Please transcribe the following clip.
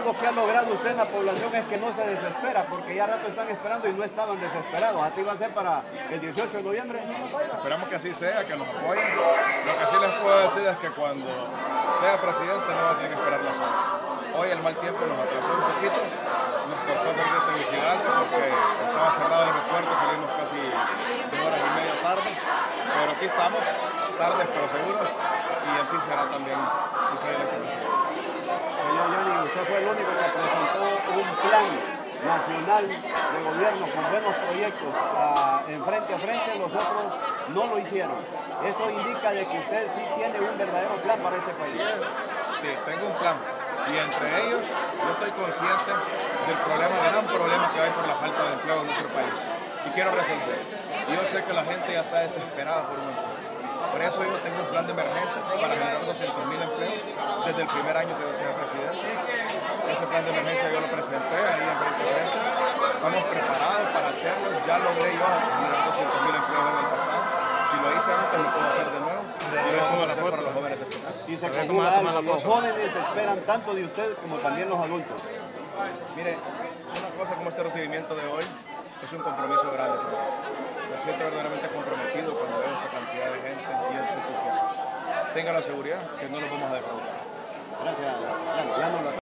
algo que ha logrado usted en la población es que no se desespera, porque ya rato están esperando y no estaban desesperados. ¿Así va a ser para el 18 de noviembre? Esperamos que así sea, que nos apoyen. Lo que sí les puedo decir es que cuando sea presidente no va a tener que esperar las horas. Hoy el mal tiempo nos atrasó un poquito, nos costó salir de Tegucigalpa porque estaba cerrado el aeropuerto, salimos casi 2 horas y media tarde, pero aquí estamos, tardes pero seguros, y así será también si soy electo presidente. Señor Yanni, usted fue el único que presentó un plan nacional de gobierno con buenos proyectos frente a frente, los otros no lo hicieron. Esto indica de que usted sí tiene un verdadero plan para este país. Sí, tengo un plan. Y entre ellos, yo estoy consciente del gran problema que hay por la falta de empleo en nuestro país. Y quiero resolver. Y yo sé que la gente ya está desesperada por un empleo. Por eso yo tengo un plan de emergencia para generar 200.000 empleos desde el primer año que yo sea presidente. Ese plan de emergencia yo lo presenté ahí en frente a frente. Estamos preparados para hacerlo. Ya logré yo generar 200.000 empleos en el pasado. Si lo hice antes, lo puedo hacer de nuevo. Y lo vamos a hacer para los jóvenes de este país. Y se conjuga algo, los jóvenes esperan tanto de usted como también los adultos. Mire, una cosa como este recibimiento de hoy es un compromiso grande para mí. Me siento verdaderamente comprometido cuando veo esta cantidad de gente y el entusiasmo. Tenga la seguridad que no los vamos a defraudar. Gracias. Ya no lo